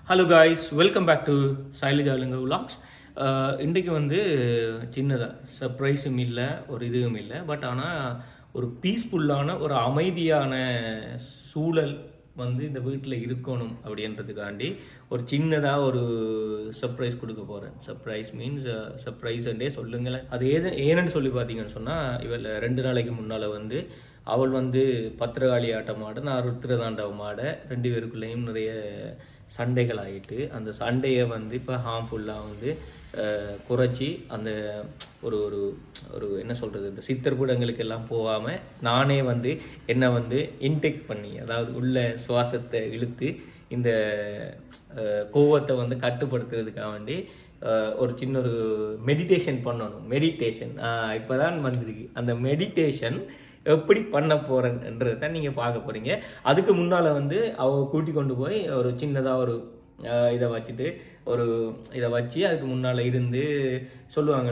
Hello guys, welcome back to Silage Alanga Vlogs. இன்றைக்கு வந்து சின்னதாக சர்ப்ரைஸும் இல்லை ஒரு இதுவும் இல்லை, பட் ஆனால் ஒரு பீஸ்ஃபுல்லான ஒரு அமைதியான சூழல் வந்து இந்த வீட்டில் இருக்கணும் அப்படின்றதுக்காண்டி ஒரு சின்னதாக ஒரு சர்ப்ரைஸ் கொடுக்க போகிறேன். சர்ப்ரைஸ் மீன்ஸ் சர்ப்ரைஸ்ண்டே சொல்லுங்களேன். அது ஏன்னு சொல்லி பார்த்தீங்கன்னு சொன்னால், இவள் 2 நாளைக்கு முன்னால் வந்து அவள் வந்து பத்திரகாளி ஆட்டம் ஆட, நான் ருத்திரதாண்டவம் ஆட, 2 பேருக்குள்ளேயும் நிறைய சண்டைகள் ஆகிட்டு, அந்த சண்டையை வந்து இப்போ ஹார்ம்ஃபுல்லாக வந்து குறைச்சி அந்த ஒரு ஒரு ஒரு என்ன சொல்கிறது, இந்த சித்தர்புடங்களுக்கு எல்லாம் போகாமல் நானே வந்து என்னை வந்து இன்டேக் பண்ணி, அதாவது உள்ள சுவாசத்தை இழுத்து இந்த கோவத்தை வந்து கட்டுப்படுத்துறதுக்காக வேண்டி ஒரு சின்ன ஒரு மெடிடேஷன் பண்ணணும். மெடிடேஷன் இப்போ தான் வந்திருக்கு. அந்த மெடிடேஷன் எப்படி பண்ண போகிறேன்றதை நீங்கள் பார்க்க போகிறீங்க. அதுக்கு முன்னால் வந்து அவ கூட்டி கொண்டு போய் ஒரு சின்னதாக ஒரு இதை வச்சுட்டு ஒரு இதை வச்சு அதுக்கு முன்னால் இருந்து சொல்லுவாங்க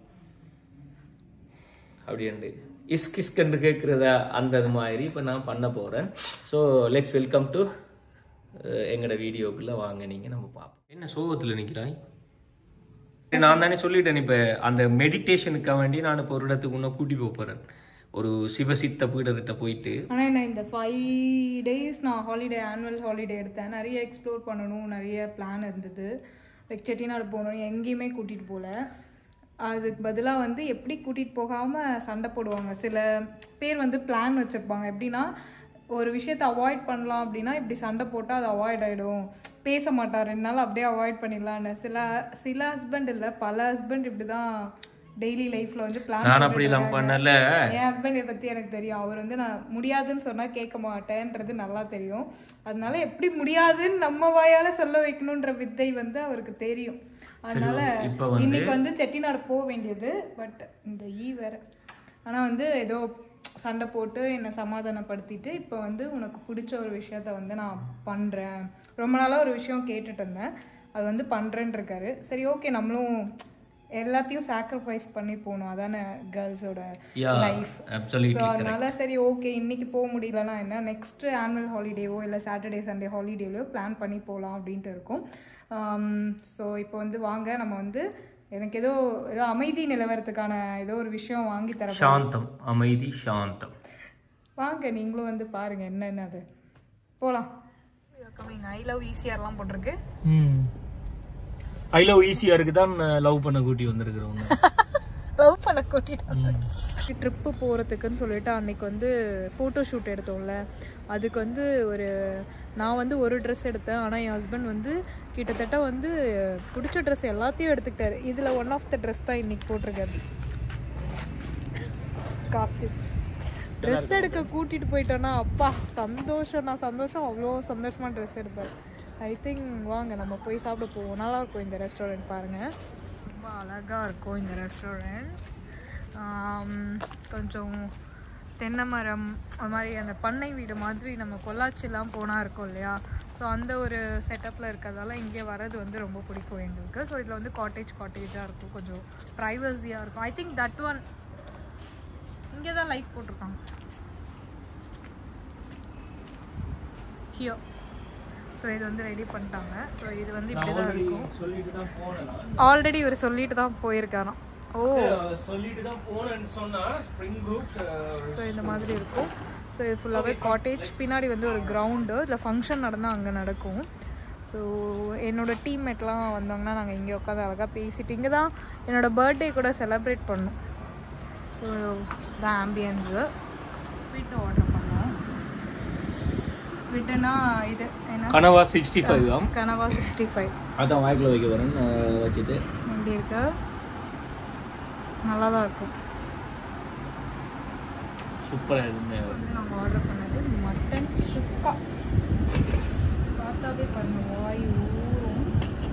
அப்படின்ட்டு இஸ்கிஸ்கன்று கேட்குறதா அந்த மாதிரி இப்போ நான் பண்ண போகிறேன். ஸோ லெட்ஸ் வெல்கம் டு எங்களோட வீடியோக்குள்ளே வாங்க. நீங்கள் நம்ம பார்ப்போம். என்ன சோகத்தில் நிற்கிறாய்? நான் தானே சொல்லிட்டேன், இப்போ அந்த மெடிடேஷனுக்காக வேண்டி நான் இப்போ ஒரு இடத்துக்கு இன்னும் கூட்டி போகிறேன், ஒரு சிவசித்த பீடத்திட்ட போயிட்டு. ஆனால் நான் இந்த 5 days நான் ஹாலிடே, ஆனுவல் ஹாலிடே எடுத்தேன். நிறைய எக்ஸ்ப்ளோர் பண்ணணும், நிறைய பிளான் இருந்தது. லைக் செட்டிநாடு போகணும், எங்கேயுமே கூட்டிகிட்டு போகல. அதுக்கு பதிலாக வந்து எப்படி கூட்டிகிட்டு போகாமல் சண்டை போடுவாங்க சில பேர், வந்து பிளான் வச்சுருப்பாங்க. எப்படின்னா ஒரு விஷயத்தை அவாய்ட் பண்ணலாம் அப்படின்னா இப்படி சண்டை போட்டால் அது அவாய்ட் ஆகிடும், பேச மாட்டார் 2 நாள் அப்படியே அவாய்ட் பண்ணிடலான்னு. சில ஹஸ்பண்ட் இல்லை, பல ஹஸ்பண்ட் இப்படி தான் டெய்லி லைஃப்ல வந்து பிளான். நான் அப்படிலாம் பண்ணல. என் ஹஸ்பண்டை பத்தி எனக்கு தெரியும். அவர் வந்து நான் முடியாதுன்னு சொன்னா கேட்க மாட்டேன்றது நல்லா தெரியும். அதனால எப்படி முடியாதுன்னு நம்ம வாயால சொல்ல வைக்கணும்ன்ற வித்தை வந்து அவருக்கு தெரியும். அதனால இன்னைக்கு வந்து செட்டிநாடு போக வேண்டியது. பட் இந்த வேற ஆனா வந்து ஏதோ சண்டை போட்டு என்னை சமாதானப்படுத்திட்டு இப்போ வந்து உனக்கு பிடிச்ச ஒரு விஷயத்த வந்து நான் பண்றேன், ரொம்ப நாளாக ஒரு விஷயம் கேட்டுட்டு இருந்தேன், அது வந்து பண்றேன்னு இருக்காரு. சரி ஓகே, நம்மளும் எல்லாத்தையும் சாக்ரிஃபைஸ் பண்ணி போகணும், அதானே கேர்ள்ஸோட லைஃப். ஸோ அதனால சரி ஓகே, இன்னைக்கு போக முடியலன்னா என்ன, நெக்ஸ்ட் ஆனுவல் ஹாலிடேவோ இல்லை சாட்டர்டே சண்டே ஹாலிடேவோ பிளான் பண்ணி போகலாம் அப்படின்ட்டு இருக்கும். ஸோ இப்போ வந்து வாங்க, நம்ம வந்து எனக்கு ஏதோ அமைதி நிலவரத்துக்கான ஏதோ ஒரு விஷயம் வாங்கி தர. சாந்தம், அமைதி, சாந்தம். வாங்க நீங்களும் வந்து பாருங்க என்னென்ன. அது போகலாம். ஐ லவ் ஈஸியார்லாம் போட்டிருக்கு. ஐ லவ் ஈஸியாருக்கு தான் லவ் பண்ண கூட்டி வந்திருக்கிறோம். லவ் பண்ண கூட்டிட்டு ட்ரிப்பு போகிறதுக்குன்னு சொல்லிட்டு அன்னைக்கு வந்து ஃபோட்டோ ஷூட் எடுத்தோம்ல, அதுக்கு வந்து நான் வந்து ஒரு ட்ரெஸ் எடுத்தேன். ஆனால் என் ஹஸ்பண்ட் வந்து கிட்டத்தட்ட வந்து பிடிச்ச ட்ரெஸ் எல்லாத்தையும் எடுத்துக்கிட்டாரு. இதில் ஒன் ஆஃப் த ட்ரெஸ் தான் இன்னைக்கு போட்டிருக்காரு. காஸ்டியூம் ட்ரெஸ் எடுக்க கூட்டிகிட்டு போயிட்டோன்னா அப்பா சந்தோஷம், நான் சந்தோஷம், அவ்வளோ சந்தோஷமாக ட்ரெஸ் எடுப்பேன். ஐ திங்க் வாங்க நம்ம போய் சாப்பிட போவோம். நல்லா இருக்கும் இந்த ரெஸ்டாரண்ட், பாருங்கள் ரொம்ப அழகாக இருக்கும் இந்த ரெஸ்டாரண்ட். கொஞ்சம் தென்னை மரம் அது மாதிரி அந்த பண்ணை வீடு மாதிரி நம்ம பொள்ளாச்சிலாம் போனால் இருக்கும் இல்லையா, ஸோ அந்த ஒரு செட்டப்பில் இருக்கிறதால இங்கே வர்றது வந்து ரொம்ப பிடிக்கும் எங்களுக்கு. ஸோ இதில் வந்து காட்டேஜாக இருக்கும், கொஞ்சம் ப்ரைவசியாக இருக்கும். ஐ திங்க் தட் ஒன் இங்கே தான் லைட் போட்டிருக்காங்க ஹியோ. ஸோ இது வந்து ரெடி பண்ணிட்டாங்க. ஸோ இது வந்து இப்படி தான் இருக்கும். ஆல்ரெடி இவர் சொல்லிட்டு தான் போயிருக்காராம். ஓ, சொல்லிட்டு தான் போறேன்னு சொன்னா ஸ்ப்ரிங் குரூப். ஸோ இந்த மாதிரி இருக்கும். ஸோ இது ஃபுல்லாகவே காட்டேஜ். பின்னாடி வந்து ஒரு கிரவுண்டு, இதில் ஃபங்க்ஷன் நடந்தால் அங்கே நடக்கும். ஸோ என்னோடய டீம்மேட்லாம் வந்தாங்கன்னா நாங்கள் இங்கே உட்காந்து அழகாக பேசிட்டு இங்கே தான் என்னோடய பர்த்டே கூட செலிப்ரேட் பண்ணோம். So the ambience sweet order பண்ணோம். ஸ்வீட்டுனா இது என்ன, கனவா 65. கனவா 65 அதான் வாய்க்குள்ள வைக்க வரேன் வச்சுட்டு. எப்படி இருக்கு? நல்லா தான் இருக்கும், சூப்பராக இருக்குங்க. வந்து நாங்கள் ஆர்டர் பண்ணது மட்டன் சுக்கா. பார்த்தாவே பண்ண வாய் ஊறும்.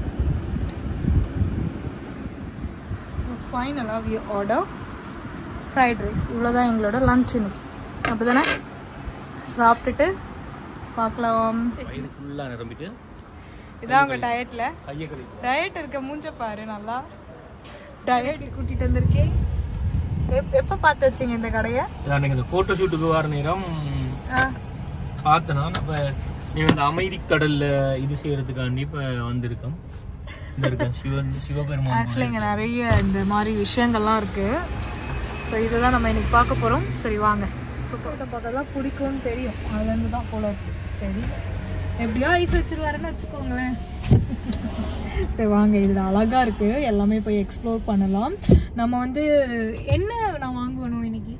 ஃபைனலாக வி ஆர்டர் ஃப்ரைட் ரைஸ். இவ்வளோதான் எங்களோட லன்ச் இன்னைக்கு. அப்படி தானே சாப்பிட்டுட்டு பார்க்கலாம். ஃபுல்லாக நிரம்பிட்டு இதான் உங்கள் டயட்டில் டயட் இருக்க மூஞ்ச பாரு. நல்லா டயட் கூட்டிகிட்டு வந்திருக்கேன். எப்போ பார்த்து வச்சிங்க இந்த கடையை? இந்த ஃபோட்டோ ஷூட்டுக்கு வர நேரம் பார்த்தேன். அப்போ நீங்கள் அந்த அமைதி கடலில் இது செய்கிறதுக்காண்டி இப்போ வந்திருக்கோம். சிவபெருமான் ஆக்சுவலி இங்கே நிறைய இந்த மாதிரி விஷயங்கள்லாம் இருக்குது. ஸோ இதுதான் நம்ம இன்னைக்கு பார்க்க போகிறோம். சரி வாங்க. சூப்பர் பார்த்தா தான் பிடிக்கும்னு தெரியும், அதுலேருந்து தான் போல இருக்கு. சரி எப்படியோ ஐஸ் வச்சுருவாருன்னு வச்சுக்கோங்களேன். சரி வாங்க, இதில் அழகாக இருக்குது, எல்லாமே போய் எக்ஸ்ப்ளோர் பண்ணலாம். நம்ம வந்து என்ன நான் வாங்குவேணும் இன்னைக்கு?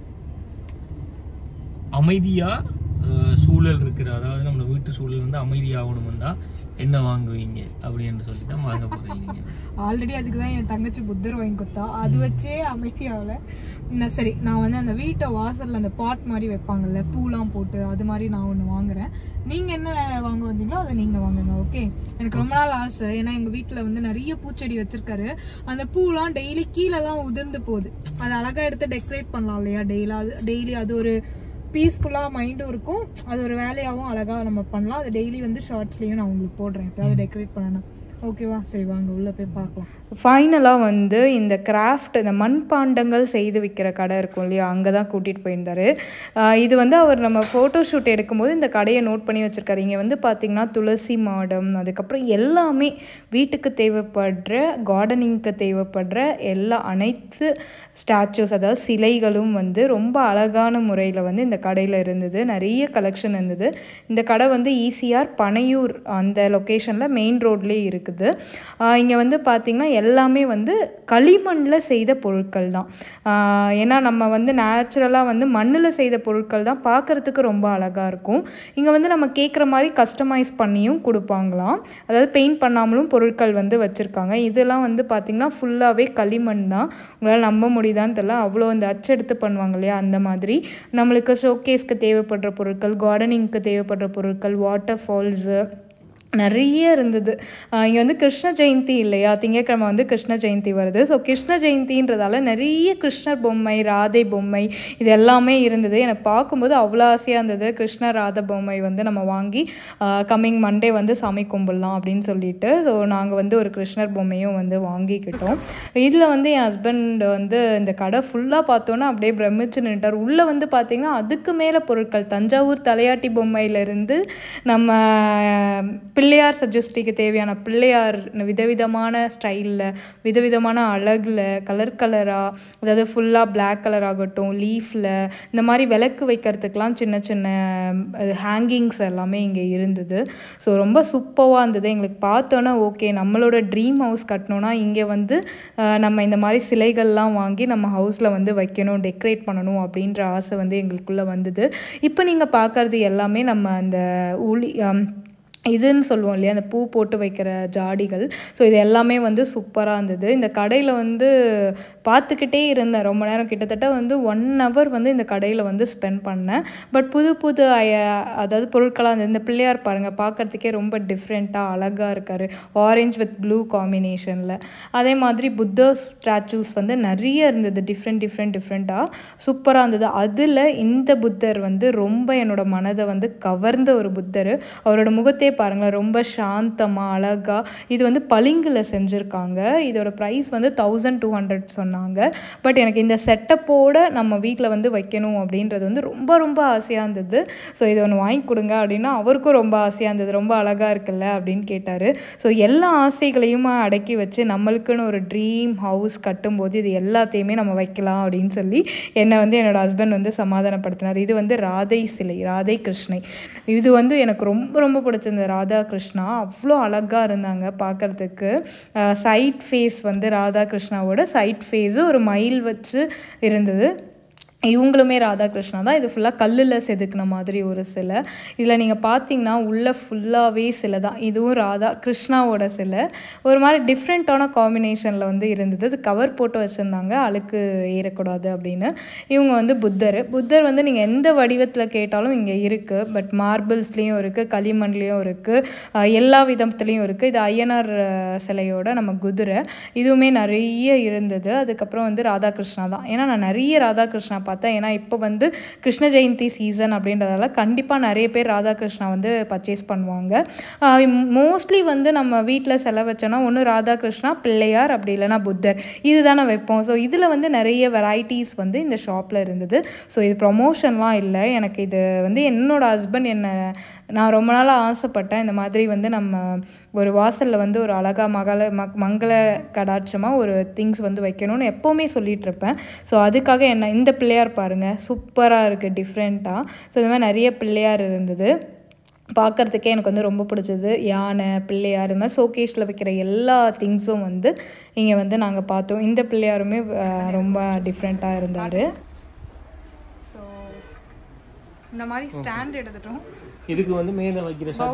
அமைதியாக சூழல் இருக்கிற, அதாவது நம்ம வீட்டு சூழல் வந்து அமைதியாகணும்னா என்ன வாங்குவீங்க அப்படின்னு சொல்லி தான் வாங்க போகிறீங்க. ஆல்ரெடி அதுக்கு தான் என் தங்கச்சி புத்தர் வாங்கி கொடுத்தா, அது வச்சே அமைதியாகல. சரி நான் வந்து அந்த வீட்டை வாசலில் அந்த பாட் மாதிரி வைப்பாங்கல்ல பூலாம் போட்டு, அது மாதிரி நான் ஒன்று வாங்குறேன். நீங்கள் என்ன வாங்க வந்தீங்களோ அதை நீங்கள் வாங்குங்க. ஓகே, எனக்கு ரொம்ப நாள் ஆசை. ஏன்னா எங்கள் வீட்டில் வந்து நிறைய பூச்செடி வச்சுருக்காரு. அந்த பூலாம் டெய்லி கீழெல்லாம் உதிர்ந்து போகுது. அதை அழகாக எடுத்து டெக்கரேட் பண்ணலாம் இல்லையா? டெய்லி அது ஒரு பீஸ்ஃபுல்லாக மைண்டும் இருக்கும், அது ஒரு வேலையாகவும் அழகாக நம்ம பண்ணலாம். அது டெய்லி வந்து ஷார்ட்ஸ்லேயும் நான் உங்களுக்கு போடுறேன், இப்போ அதை டெக்கரேட் பண்ணணும். ஓகேவா? சரி வாங்க உள்ளே போய் பார்க்கலாம். ஃபைனலாக வந்து இந்த கிராஃப்ட், இந்த மண்பாண்டங்கள் செய்து விற்கிற கடை இருக்கும் இல்லையா, அங்கே தான் கூட்டிகிட்டு போயிருந்தார். இது வந்து அவர் நம்ம ஃபோட்டோ ஷூட் எடுக்கும்போது இந்த கடையை நோட் பண்ணி வச்சுருக்காரு. இங்கே வந்து பார்த்திங்கன்னா துளசி மாடம், அதுக்கப்புறம் எல்லாமே வீட்டுக்கு தேவைப்படுற, கார்டனிங்க்கு தேவைப்படுற அனைத்து ஸ்டாச்சூஸ், அதாவது சிலைகளும் வந்து ரொம்ப அழகான முறையில் வந்து இந்த கடையில் இருந்தது. நிறைய கலெக்ஷன் இருந்தது. இந்த கடை வந்து ஈசிஆர் பனையூர் அந்த லொக்கேஷனில் மெயின் ரோட்லேயே இருக்குது. இங்கே வந்து பார்த்திங்கன்னா எல்லாமே வந்து களிமண்ணில் செய்த பொருட்கள் தான். ஏன்னா நம்ம வந்து நேச்சுரலாக வந்து மண்ணில் செய்த பொருட்கள் தான் பார்க்குறதுக்கு ரொம்ப அழகாக இருக்கும். இங்கே வந்து நம்ம கேட்குற மாதிரி கஸ்டமைஸ் பண்ணியும் கொடுப்பாங்களாம், அதாவது பெயிண்ட் பண்ணாமலும் பொருட்கள் வந்து வச்சுருக்காங்க. இதெல்லாம் வந்து பார்த்திங்கன்னா ஃபுல்லாகவே களிமண் தான். உங்களால் நம்ப முடியுதான்னு தெரியல, அவ்வளோ இந்த அச்செடுத்து பண்ணுவாங்க இல்லையா, அந்த மாதிரி நம்மளுக்கு ஷோகேஸ்க்கு தேவைப்படுற பொருட்கள், கார்டனிங்க்கு தேவைப்படுற பொருட்கள், வாட்டர் ஃபால்ஸு நிறைய இருந்தது. இங்கே வந்து கிருஷ்ண ஜெயந்தி இல்லையா, திங்கட்கிழமை வந்து கிருஷ்ண ஜெயந்தி வருது. ஸோ கிருஷ்ண ஜெயந்தின்றதால நிறைய கிருஷ்ணர் பொம்மை, ராதை பொம்மை இது எல்லாமே இருந்தது. எனக்கு பார்க்கும்போது அவ்வளோ ஆசையாக இருந்தது. கிருஷ்ண ராதை பொம்மை வந்து நம்ம வாங்கி கம்மிங் மண்டே வந்து சாமி கும்பிடலாம் அப்படின்னு சொல்லிட்டு, ஸோ நாங்கள் வந்து ஒரு கிருஷ்ணர் பொம்மையும் வந்து வாங்கிக்கிட்டோம். இதில் வந்து என் ஹஸ்பண்ட் வந்து இந்த கடை ஃபுல்லாக பார்த்தோன்னா அப்படியே பிரமிச்சு நின்ட்டார். உள்ளே வந்து பார்த்திங்கன்னா அதுக்கு மேலே பொருட்கள், தஞ்சாவூர் தலையாட்டி பொம்மையிலேருந்து நம்ம பிள்ளையார் சஜஸ்டிக்கு தேவையான பிள்ளையார் விதவிதமான ஸ்டைலில், விதவிதமான அழகில், கலராக, அதாவது ஃபுல்லாக பிளாக் கலர் ஆகட்டும், லீஃபில், இந்த மாதிரி விளக்கு வைக்கிறதுக்கெலாம் சின்ன சின்ன ஹேங்கிங்ஸ் எல்லாமே இங்கே இருந்தது. ஸோ ரொம்ப சூப்பராக இருந்தது. எங்களுக்கு பார்த்தோன்னா ஓகே, நம்மளோட ட்ரீம் ஹவுஸ் கட்டணுன்னா இங்கே வந்து நம்ம இந்த மாதிரி சிலைகள்லாம் வாங்கி நம்ம ஹவுஸில் வந்து வைக்கணும், டெக்கரேட் பண்ணணும் அப்படின்ற ஆசை வந்து எங்களுக்குள்ளே வந்தது. இப்போ நீங்கள் பார்க்குறது எல்லாமே நம்ம அந்த இதுன்னு சொல்லுவோம் இல்லையா, அந்த பூ போட்டு வைக்கிற ஜாடிகள். ஸோ இது எல்லாமே வந்து சூப்பராக இருந்தது. இந்த கடையில் வந்து பார்த்துக்கிட்டே இருந்தேன் ரொம்ப நேரம், கிட்டத்தட்ட வந்து 1 hour வந்து இந்த கடையில் வந்து ஸ்பெண்ட் பண்ணேன். பட் புது அதாவது பொருட்களாக இருந்தது. இந்த பிள்ளையார் பாருங்கள், பார்க்குறதுக்கே ரொம்ப டிஃப்ரெண்ட்டாக அழகாக இருக்கார், ஆரஞ்ச் வித் ப்ளூ காம்பினேஷனில். அதே மாதிரி புத்தர் ஸ்டாச்சூஸ் வந்து நிறைய இருந்தது, டிஃப்ரெண்ட்டாக சூப்பராக இருந்தது. அதில் இந்த புத்தர் வந்து ரொம்ப என்னோட மனதை வந்து கவர்ந்த ஒரு புத்தர். அவரோட முகத்தை பாருங்களேன், ரொம்ப சாந்தமாக அழகாக. இது வந்து பளிங்குல செஞ்சுருக்காங்க. இதோட ப்ரைஸ் வந்து 1200 சொன்னாங்க. பட் எனக்கு இந்த செட்டப்போட நம்ம வீட்டில் வந்து வைக்கணும் அப்படின்றது வந்து ரொம்ப ஆசையாக இருந்தது. ஸோ இதை ஒன்று வாங்கி கொடுங்க அப்படின்னா அவருக்கும் ரொம்ப ஆசையாக இருந்தது. ரொம்ப அழகாக இருக்குல்ல அப்படின்னு கேட்டார். ஸோ எல்லா ஆசைகளையும் அடக்கி வச்சு நம்மளுக்குன்னு ஒரு ட்ரீம் ஹவுஸ் கட்டும்போது இது எல்லாத்தையுமே நம்ம வைக்கலாம் அப்படின்னு சொல்லி என்னை வந்து என்னோடய ஹஸ்பண்ட் வந்து சமாதானப்படுத்தினார். இது வந்து ராதை சிலை, ராதை கிருஷ்ணை. இது வந்து எனக்கு ரொம்ப பிடிச்சிருந்தது. ராதா கிருஷ்ணா அவ்வளோ அழகாக இருந்தாங்க பார்க்குறதுக்கு. சைட் ஃபேஸ் வந்து ராதா கிருஷ்ணாவோட சைட் ஃபேஸு ஒரு மயில் வச்சு இருந்தது. இவங்களுமே ராதாகிருஷ்ணா தான். இது ஃபுல்லாக கல்லில் செதுக்கின மாதிரி ஒரு சிலை. இதில் நீங்கள் பார்த்தீங்கன்னா உள்ளே ஃபுல்லாகவே சிலை தான். இதுவும் ராதா கிருஷ்ணாவோட சிலை. ஒரு மாதிரி டிஃப்ரெண்ட்டான காம்பினேஷனில் வந்து இருந்தது. அது கவர் போட்டு வச்சுருந்தாங்க, அழுக்கு ஏறக்கூடாது அப்படின்னு. இவங்க வந்து புத்தர் வந்து நீங்கள் எந்த வடிவத்தில் கேட்டாலும் இங்கே இருக்குது. பட் மார்பிள்ஸ்லேயும் இருக்குது, களிமண்லேயும் இருக்குது, எல்லா விதத்துலேயும் இருக்குது. இது ஐயனார் சிலையோட நம்ம குதிரை, இதுவுமே நிறைய இருந்தது. அதுக்கப்புறம் வந்து ராதாகிருஷ்ணா தான். ஏன்னா நான் நிறைய ராதாகிருஷ்ணா பார்த்தேன். ஏன்னா இப்போ வந்து கிருஷ்ண ஜெயந்தி சீசன் அப்படின்றதால கண்டிப்பாக நிறைய பேர் ராதாகிருஷ்ணா வந்து பர்ச்சேஸ் பண்ணுவாங்க. மோஸ்ட்லி வந்து நம்ம வீட்டில் செலவு வச்சோன்னா ஒன்று ராதாகிருஷ்ணா, பிள்ளையார், அப்படி இல்லைனா புத்தர், இது தானே வைப்போம். ஸோ இதில் வந்து நிறைய வெரைட்டிஸ் வந்து இந்த ஷாப்பில் இருந்தது. ஸோ இது ப்ரொமோஷன்லாம் இல்லை, எனக்கு இது வந்து என்னோடய ஹஸ்பண்ட் நான் ரொம்ப நாளாக ஆசைப்பட்டேன். இந்த மாதிரி வந்து நம்ம ஒரு வாசலில் வந்து ஒரு அழகாக மங்கள கடாட்சமாக ஒரு திங்ஸ் வந்து வைக்கணும்னு எப்போவுமே சொல்லிகிட்ருப்பேன். ஸோ அதுக்காக இந்த பிள்ளையார் பாருங்கள், சூப்பராக இருக்குது, டிஃப்ரெண்ட்டாக. ஸோ இந்த மாதிரி நிறைய பிள்ளையார் இருந்தது, பார்க்குறதுக்கே எனக்கு வந்து ரொம்ப பிடிச்சது. யானை, பிள்ளையார், இது மாதிரி ஷோகேஸில் வைக்கிற எல்லா திங்ஸும் வந்து இங்கே வந்து நாங்கள் பார்த்தோம். இந்த பிள்ளையாருமே ரொம்ப டிஃப்ரெண்ட்டாக இருந்தார். ஸோ இந்த மாதிரி ஸ்டாண்ட் எடுத்துட்டோம். இதுக்கு வந்து மேலே வைக்கிற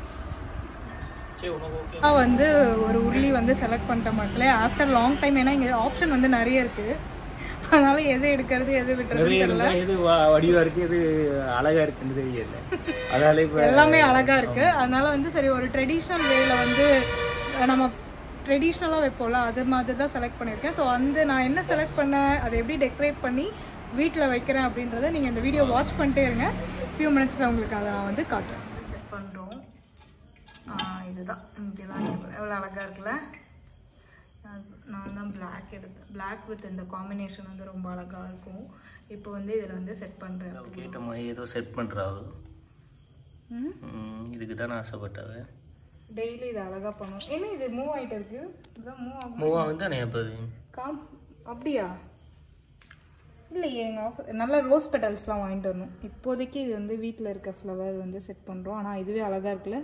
வந்து ஒரு உருளி வந்து செலக்ட் பண்ணிட்ட மக்களே ஆஃப்டர் லாங் டைம். ஏன்னா இங்கே ஆப்ஷன் வந்து நிறைய இருக்குது, அதனால எது எடுக்கிறது எது விட்டுறது தெரியல. எது வடிவா இருக்கு, எது அழகா இருக்குன்னு தெரியல, அதனால இப்போ எல்லாமே அழகா இருக்கு. அதனால வந்து சரி ஒரு ட்ரெடிஷ்னல் வேல வந்து நம்ம ட்ரெடிஷ்னலாக வைப்போம்ல, அது மாதிரி தான் செலக்ட் பண்ணியிருக்கேன். ஸோ நான் என்ன செலக்ட் பண்ணேன், அதை எப்படி டெக்கரேட் பண்ணி வீட்டில் வைக்கிறேன் அப்படின்றத நீங்கள் இந்த வீடியோ வாட்ச் பண்ணிட்டே இருங்க. ஃபியூ மினிட்ஸில் உங்களுக்கு அதை நான் வந்து காட்டுறேன். செட் பண்ணுறோம். இதுதான் இங்கே தான் எவ்வளோ அழகாக இருக்குல்ல. நான் தான் பிளாக் எடுத்தேன். பிளாக் வித் இந்த காம்பினேஷன் வந்து ரொம்ப அழகாக இருக்கும். இப்போ வந்து இதில் வந்து செட் பண்ணுறேன். கேட்ட மாதிரி ஏதோ செட் பண்ணுறாங்க. இதுக்கு தான் நான் ஆசைப்பட்டவன். டெய்லி இது அழகாக பண்ணுவோம். ஏன்னா இது மூவ் ஆகிட்டு இருக்கு, மூவ் ஆகுது தானே எப்போது அப்படியா? இல்லையே, எங்கள் நல்ல ரோஸ் பெட்டல்ஸ்லாம் வாங்கிட்டு வரணும். இப்போதைக்கு இது வந்து வீட்டில் இருக்க ஃப்ளவர் வந்து செட் பண்ணுறோம். ஆனால் இதுவே அழகாக இருக்குல்ல.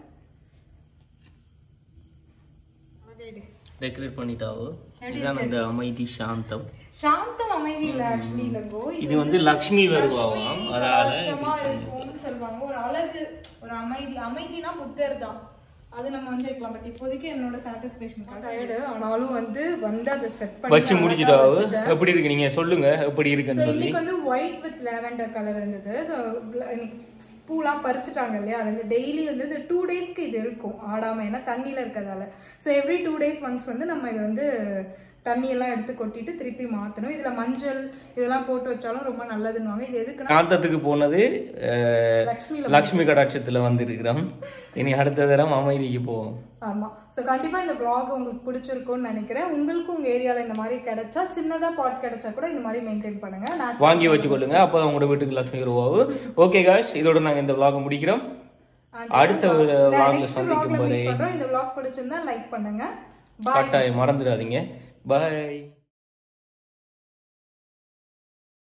டெக்கரேட் பண்ணிட்டாவோ. இதுதான் அந்த அமைதி சாந்தம். சாந்தம் அமைதி இல்லை ஆக்சுவலி இல்லைங்கோ. இது வந்து லக்ஷ்மி வருவாங்க, அதனால சொல்லுவாங்க. ஒரு அழகு, ஒரு அமைதினா புத்தர் தான், அது நம்ம வந்து வைக்கலாம். பட் இப்போதைக்கு என்னோட சாட்டிஸ்ஃபேக்ஷன் டயர்டு, ஆனாலும் வந்து அதை செட் பண்ணி வச்சு முடிச்சிட்டாவோ. எப்படி இருக்கு நீங்க சொல்லுங்க, எப்படி இருக்குன்னு சொல்லி. இன்னைக்கு வந்து ஒயிட் வித் லாவெண்டர் கலர் இருந்தது. ஸோ இன்னைக்கு பூலாம் பறிச்சுட்டாங்க இல்லையா, அது டெய்லி வந்து இந்த 2 டேஸ்க்கு இது இருக்கும் ஆடாமல், ஏன்னா தண்ணியில் இருக்கிறதால. ஸோ எவ்ரி 2 days ஒன்ஸ் வந்து நம்ம இது வந்து தண்ணியெல்லாம் எடுத்து கொட்டிட்டு திருப்பி மாற்றணும். இதில் மஞ்சள் இதெல்லாம் போட்டு வச்சாலும் ரொம்ப நல்லதுன்னுவாங்க. இது எதுக்கு காந்தத்துக்கு போனது லக்ஷ்மி கடாட்சத்தில் வந்துருக்கிறோம். இனி அடுத்த தரம் அமைதிக்கு போவோம். ஆமாம். ஸோ கண்டிப்பாக இந்த vlog உங்களுக்கு பிடிச்சிருக்கும்னு நினைக்கிறேன். உங்களுக்கும் உங்கள் ஏரியாவில் இந்த மாதிரி கிடைச்சா, சின்னதாக பாட் கிடைச்சா கூட இந்த மாதிரி மெயின்டைன் பண்ணுங்க, வாங்கி வச்சுக்கொள்ளுங்க. அப்போ உங்களோட வீட்டுக்கு லக்ஷ்மி வருவாங்க. ஓகே காய்ஸ், இதோட நாங்கள் இந்த vlog முடிக்கிறோம். அடுத்த vlogல சந்திக்கும் வரை இந்த vlog பிடிச்சிருந்தா லைக் பண்ணுங்க. கட்டாயம் மறந்துடாதீங்க. பாய்.